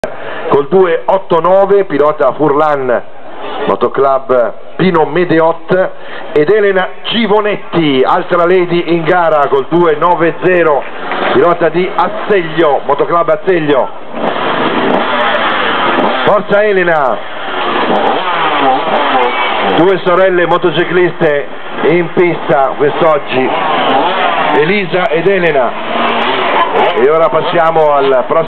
col 289, pilota Furlan Motoclub Pino Medeot, ed Elena Givonetti, altra lady in gara col 290, pilota di Asseglio, Motoclub Asseglio. Forza Elena, due sorelle motocicliste in pista quest'oggi, Elisa ed Elena. E ora passiamo al prossimo.